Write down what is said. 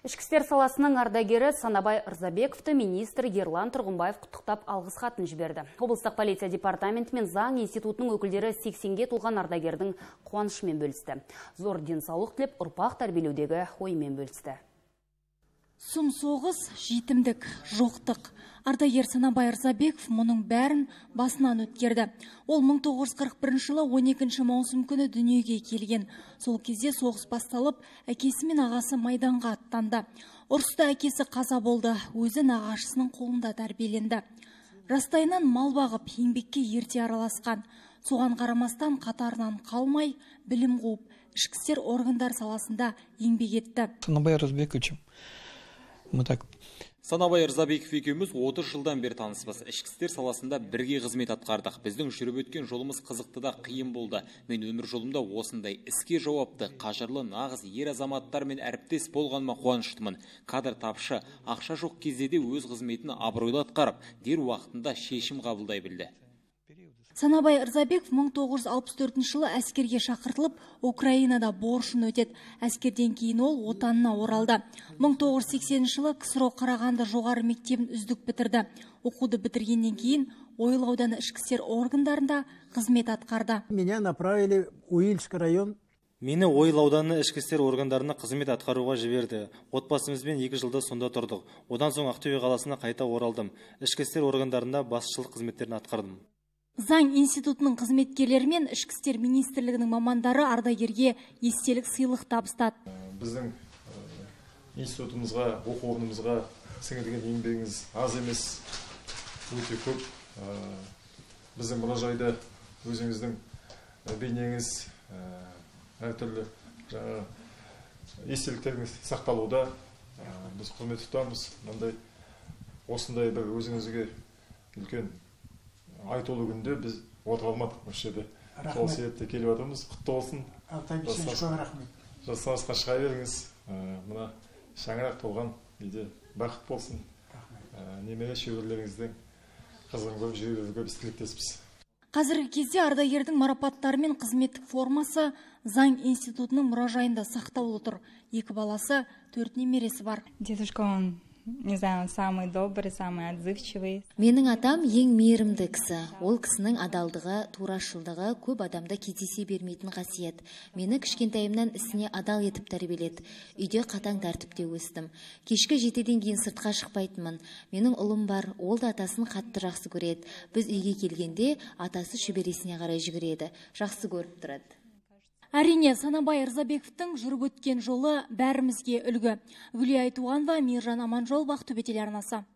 Ішкі істер саласының ардагері Санабай Ырзабековті министр Ерлан Тұрғынбаев құттықтап алғыс хатын жіберді. Облыстық полиция департаменті мен заң институтының өкілдері 80-ге толған ардагердің қуанышымен бөлісті. Зор денсаулық тілеп, ұрпақ тәрбиелеудегі ойымен бөлісті. Сұм соғыс, жетімдік, жоқтық. Ардагер Санабай Ырзабеков мұның бәрін басынан өткерді. Ол 1941 жылы 12 маусым күні дүниеге келген. Сол кезде соғыс басталып, әкесі мен ағасы майданға аттанды. Ұрыста әкесі қаза болды, өзі нағашысының қолында тәрбиеленді. Жастайынан мал бағып, еңбекке ерте араласқан. Соған қарамастан қатарынан қалмай, білім қуып, ішкі істер органдар саласында еңбек етті. Санабай Ырзабеков екеуміз 30 жылдан бері таныспыз. Ішкі істер саласында бірге қызмет атқардық. Біздің жүріп өткен жолымыз қызықты да қиын болды. Мен өмір жолымда осындай іске жауапты, қажырлы, нағыз ер азаматтармен әріптес болғаныма қуаныштымын. Кадр тапшы, ақша жоқ кезде де өз қызметін абыройлы атқарып, дер уақытында шешім қабылдай білді. Санабай Ырзабеков 1964 жылы әскерге шақыртылып, Украинада борышын өтеді. Әскерден кейін ол отанына оралды. 1980 жылы КСРО Қарағанды жоғары мектебін үздік бітірді. Оқуды бітіргеннен кейін Ойыл ауданы ішкі істер органдарында қызмет атқарды. Меня направили в Уильский район. Мені Ойыл ауданы ішкі істер органдарына қызмет атқаруға жіберді. Отбасымызбен 2 жылда сонда тұрдық. Одан соң Ақтөбе қаласына қайта оралдым. Ішкі істер органдарында басшылық қызметтерін атқардым. Заң институтының қызметкерлері мен ішкі істер министрлігінің мамандары ардагерге естелік сыйлық табыстады. Біздің институтымызға, оқу орнымызға сіңірген еңбегіңіз аз емес, өте көп. Біздің мұражайда өзіңіздің бейнеңіз әртүрлі естеліктеріңіз сақталуда. Біз құрмет тұтамыз. Осындай бір өзіңізге үлкен айтулы күнде біз отыра алмадық осы жерде. Сол себепті келіп отырмыз. Құтты болсын. Жасыңызға шыға беріңіз. Мына шаңырақ толған үйде бақыт болсын. Немере шөберелеріңіздің қызығын көріп жүре беруге біз тілектеспіз. Қазіргі кезде ардагердің марапаттары мен қызметтік формасы заң институтының мұражайында сақтаулы тұр. 2 баласы, 4 немересі бар. Дедушка, не знаю, самый добрый, самый отзывчивый. Менің атам ең мейірімді кісі. Ол кісінің адалдығы, турашылдығы көп адамда кездесе бермейтін қасиет. Мені кішкентайымнан ісіне адал етіп тәрбиеледі. Үйде қатаң тәртіпте өстім. Кешкі 7-ден кейін сыртқа шықпайтынмын. Менің ұлым бар, ол да атасын қатты жақсы көреді. Біз үйге келгенде атасы шөбересіне қарай жүгіреді. Жақсы көріп тұрады. Әрине, Санабай Ырзабековтың жүріп өткен жолы бәрімізге үлгі. Гүлия Айтуғанова, Мейіржан Аманжолов, Ақтөбе телеарнасы.